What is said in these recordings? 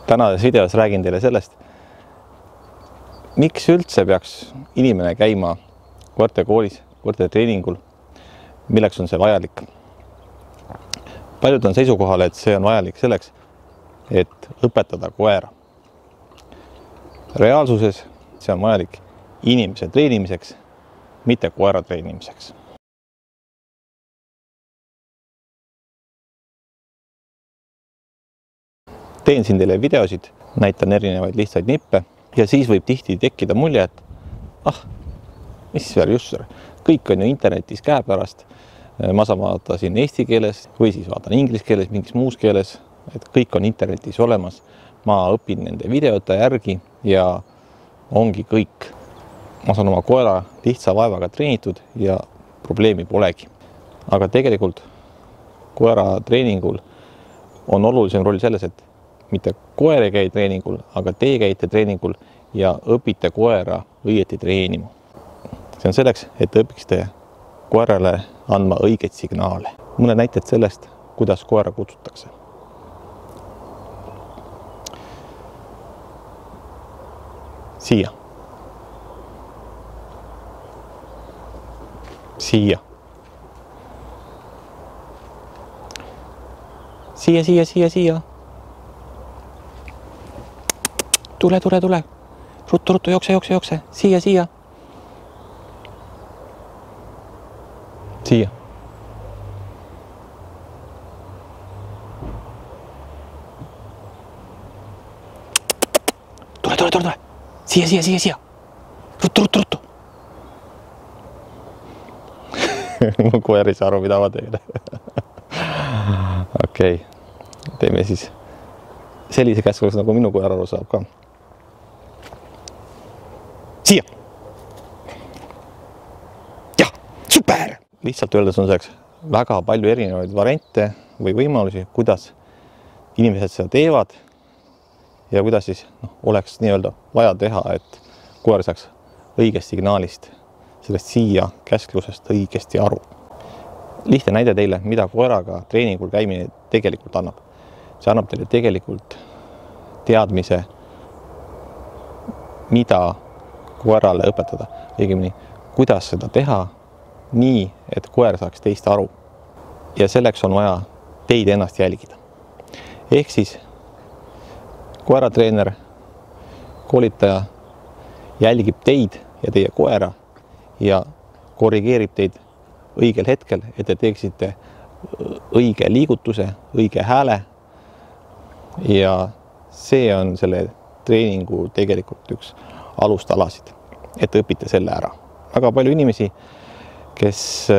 Tänases videos räägin teile sellest, miks üldse peaks inimene käima koerte koolis, koerte treeningul, milleks on see vajalik. Paljud on seisukohal, et see on vajalik selleks, et õpetada koera. Reaalsuses see on vajalik inimese treenimiseks, mitte koera treenimiseks. Teen siin teile videosid, näitan erinevaid lihtsaid nippe ja siis võib tihti tekkida mulje, et mis veel just, kõik on ju internetis käepärast. Ma saan vaadata siin eesti keeles või siis vaatan inglise keeles, mingis muus keeles, et kõik on internetis olemas. Ma õpin nende videote järgi ja ongi kõik. Ma saan oma koera lihtsa vaevaga treenitud ja probleemi polegi. Aga tegelikult koera treeningul on olulisem roll selles, et mitte koer ei käi treeningul, aga teie käite treeningul ja õpite koera õieti treenima. See on selleks, et õpiksite koerale andma õigeid signaale. Mõned näited sellest, kuidas koera kutsutakse. Siia. Siia. Siia, siia, siia, siia. Tule. Ruttu, jookse. Siia. Siia. Tule. Siia. Ruttu. Mu koer ei saa aru, mida ma teen. Okei. Teeme siis sellise käskluse, nagu minu koer aru saab ka. Siia! Jah, super! Lihtsalt öeldes on selleks väga palju erinevaid variante või võimalusi, kuidas inimesed seda teevad ja kuidas siis oleks nii-öelda vaja teha, et koer saaks õigest signaalist, sellest siia käsklusest õigesti aru. Lihtne näide teile, mida koeraga treeningul käimine tegelikult annab. See annab teile tegelikult teadmise, mida koerale õpetada, õigemini, kuidas seda teha nii, et koer saaks teist aru. Ja selleks on vaja teid ennast jälgida. Ehk siis koeratreener, koolitaja jälgib teid ja teie koera ja korrigeerib teid õigel hetkel, et te teeksite õige liigutuse, õige hääle. Ja see on selle treeningu tegelikult üks alustalasid, et õpite selle ära. Väga palju inimesi, kes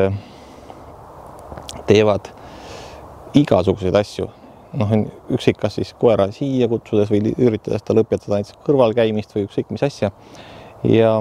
teevad igasuguseid asju. Ükskõik kas siis koera siia kutsudes või üritades ta lõpetada näiteks kõrvalkäimist või ükskõik mis asja. Ja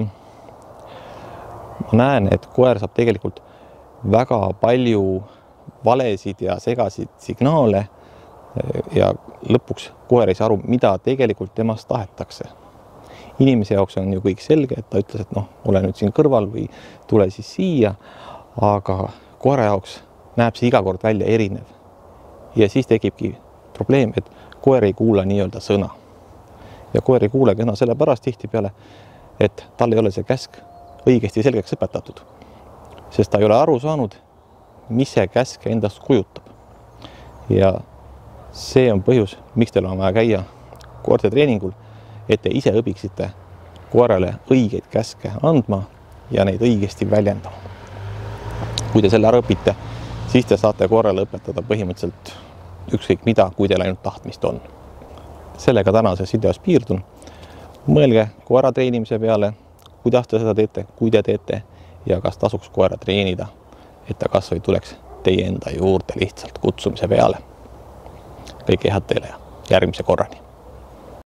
ma näen, et koer saab tegelikult väga palju valesid ja segasid signaale ja lõpuks koer ei saa aru, mida tegelikult temast tahetakse. Inimese jaoks on ju kõik selge, et ta ütles, et ole nüüd siin kõrval või tule siis siia, aga koera jaoks näeb see iga kord välja erinev. Ja siis tekibki probleem, et koer ei kuula nii-öelda sõna. Ja koer ei kuule sõna sellepärast tihtipeale, et tal ei ole see käsk õigesti selgeks õpetatud. Sest ta ei ole aru saanud, mis see käsk endast kujutab. Ja see on põhjus, miks teil on vaja käia koerte treeningul, et te ise õpiksite koerale õigeid käske andma ja neid õigesti väljendama. Kui te selle ära õpite, siis te saate koerale õpetada põhimõtteliselt ükskõik mida, kui teil ainult tahtmist on. Sellega tänases videos piirdun. Mõelge koera treenimise peale, kuidas te seda teete, kui te teete ja kas tasuks koera treenida, et ta kas või tuleks teie enda juurde lihtsalt kutsumise peale. Kõike head teile ja järgmise korrani.